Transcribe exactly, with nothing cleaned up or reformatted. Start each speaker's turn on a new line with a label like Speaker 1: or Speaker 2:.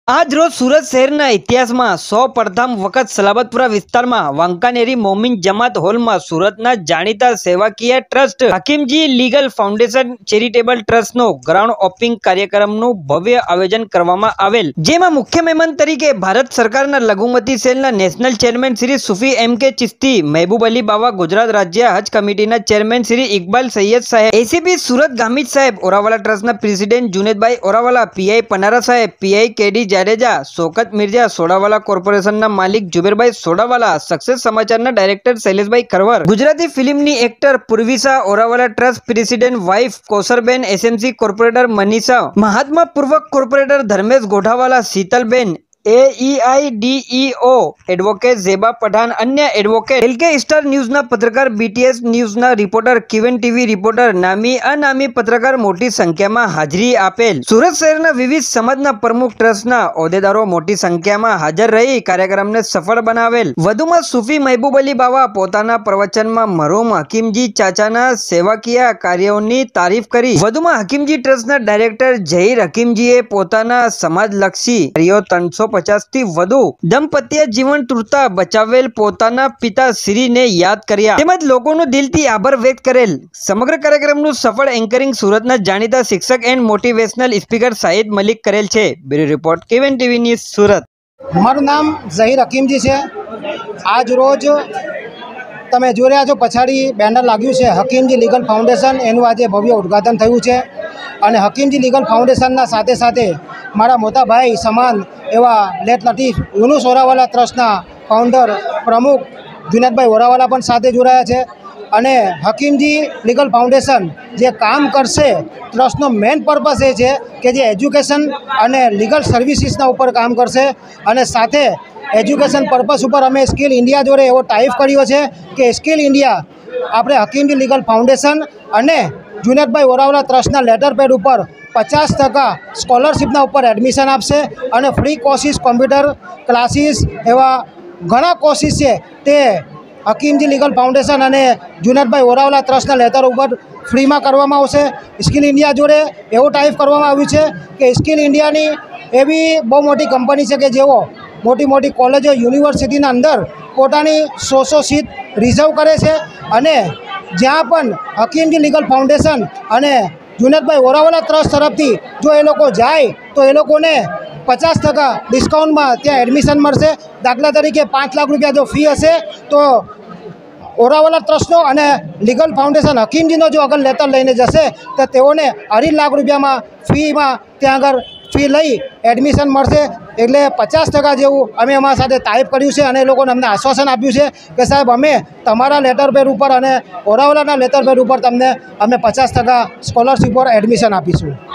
Speaker 1: આજ રોજ સુરત શહેરના ઇતિહાસમાં સૌ પ્રથમ વખત સલાબતપુરા વિસ્તારમાં વાંકાનેરી મોમિન જમાત હોલમાં સુરતના જાણીતા સેવાકીય trust Hakimji legal foundation charitable ટ્રસ્ટનો ગ્રાઉન્ડ ઓપનિંગ કાર્યક્રમનું ભવ્ય આયોજન કરવામાં આવેલ, જેમાં મુખ્ય મહેમાન તરીકે ભારત સરકારના લઘુમતી સેલના national chairman Shri Sufi M K Chishti, Mehboob Ali બાવા, ગુજરાત રાજ્ય હજ કમિટીના ચેરમેન શ્રી ઇકબાલ સૈયદ સાહેબ, એસીપી સુરત ગામિત સાહેબ, ઓરાવાલા ટ્રસ્ટના president Junedbhai ઓરાવાલા, PI Panara saheb, PI KD Jadeja, Shaukat Mirza, Sodawala કોર્પોરેશનના માલિક જુબેરભાઈ સોડાવાલા, સક્સેસ સમાચારના ડાયરેક્ટર શૈલેષભાઈ ખરવર, ગુજરાતી ફિલ્મની actor Purvisha Orawala, trust president wife Kausharben, SMC corporator Manisha, મહાત્મા પૂર્વ કોર્પોરેટર ધર્મેશ ગોઠાવાલા, શીતલબેન, એઈઆઈડીઈઓ એડવોકેટ ઝેબા પઠાણ, અન્ય એડવોકેટ, એલકે સ્ટાર ન્યૂઝના પત્રકાર, બીટીએસ ન્યૂઝના રિપોર્ટર, ક્યુએન ટીવી રિપોર્ટર, નામી અનામી પત્રકાર મોટી સંખ્યામાં હાજરી આપેલ. સુરત શહેરના વિવિધ સમાજના પ્રમુખ, ટ્રસ્ટના હોદ્દેદારો મોટી સંખ્યામાં હાજર રહી કાર્યક્રમને સફળ બનાવેલ. વધુમાં સુફી મહેબૂબ અલી બાવા પોતાના પ્રવચનમાં મરહુમ હકીમજી ચાચાના સેવાકીય કાર્યોની તારીફ કરી. વધુમાં હકીમજી ટ્રસ્ટના ડાયરેક્ટર ઝહીર હકીમજીએ પોતાના સમાજલક્ષી કાર્યો ત્રણસો પચાસ થી વધુ દંપતીય જીવન તૂટતા બચાવેલ પોતાના પિતા શ્રીને યાદ કર્યા, તેમજ લોકોનો દિલથી આભાર વ્યક્ત કરેલ. સમગ્ર કાર્યક્રમનું સફળ એન્કરિંગ સુરતના જાણીતા શિક્ષક and motivational speaker Shahid Malik કરેલ છે. બ્યુરો રિપોર્ટ કેવન ટીવી ન્યૂઝ સુરત.
Speaker 2: મારું નામ ઝહીર હકીમજી છે. આજ રોજ તમે જોઈ રહ્યા છો પછાડી બેનર લાગ્યું છે હકીમજી લીગલ ફાઉન્ડેશન, એનું આજે ભવ્ય ઉદ્ઘાટન થયું છે. અને હકીમજી લીગલ ફાઉન્ડેશનના સાથે સાથે મારા મોટા ભાઈ સમાન એવા લેટ લતીફ યુનુસ ઓરાવાલા ટ્રસ્ટના ફાઉન્ડર પ્રમુખ જુનેદભાઈ ઓરાવાલા પણ સાથે જોડાયા છે. અને હકીમજી લીગલ ફાઉન્ડેશન જે કામ કરશે, ટ્રસ્ટનો મેઇન પર્પસ એ છે કે જે એજ્યુકેશન અને લીગલ સર્વિસીસના ઉપર કામ કરશે. અને સાથે એજ્યુકેશન પર્પસ ઉપર અમે સ્કિલ ઇન્ડિયા જોડે એવો ટાઈપ કર્યો છે કે સ્કિલ ઇન્ડિયા આપણે હકીમજી લીગલ ફાઉન્ડેશન અને જુનેદભાઈ ઓરાવાલા ટ્રસ્ટના લેટર પેડ ઉપર પચાસ ટકા સ્કોલરશીપના ઉપર એડમિશન આપશે. અને ફ્રી કોર્સિસ, કોમ્પ્યુટર ક્લાસીસ, એવા ઘણા કોર્સિસ છે તે હકીમજી લીગલ ફાઉન્ડેશન અને જુનેદભાઈ ઓરાવાલા ટ્રસ્ટના લેટર ઉપર ફ્રીમાં કરવામાં આવશે. સ્કિલ ઇન્ડિયા જોડે એવો ટાઈપ કરવામાં આવ્યું છે કે સ્કિલ ઇન્ડિયાની એવી બહુ મોટી કંપની છે કે જેઓ મોટી મોટી કોલેજો, યુનિવર્સિટીના અંદર પોતાની સો સો સીટ રિઝર્વ કરે છે. અને જ્યાં પણ હકીમજી લીગલ ફાઉન્ડેશન અને જુનેદભાઈ ઓરાવાલા ટ્રસ્ટ તરફથી જો એ લોકો જાય તો એ લોકોને પચાસ ટકા ડિસ્કાઉન્ટમાં ત્યાં એડમિશન મળશે. દાખલા તરીકે પાંચ લાખ રૂપિયા જો ફી હશે તો ઓરાવાલા ટ્રસ્ટનો અને લીગલ ફાઉન્ડેશન હકીમજીનો જો અગર લેટર લઈને જશે તો તેઓને અઢી લાખ રૂપિયામાં ફીમાં ત્યાં આગળ ફી લઈ એડમિશન મળશે. એટલે પચાસ ટકા જેવું અમે અમારા સાથે ટાઈપ કર્યું છે. અને એ લોકોને અમને આશ્વાસન આપ્યું છે કે સાહેબ અમે તમારા લેટર પેડ ઉપર અને ઓરાવાલાના લેટર પેડ ઉપર તમને અમે પચાસ ટકા સ્કોલરશીપ પર એડમિશન આપીશું.